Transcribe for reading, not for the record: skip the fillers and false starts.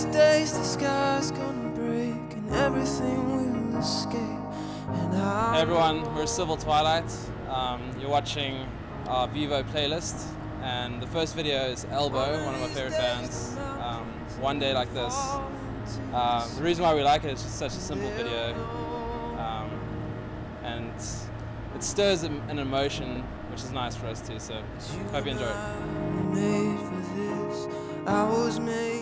darkest days, the sky's gonna break and everything will escape. Hey everyone, we're Civil Twilight. You're watching our Vivo playlist, and the first video is Elbow, one of my favorite bands. One Day Like This. The reason why we like it is just such a simple video, and it stirs an emotion, which is nice for us too. So hope you enjoy it. I was made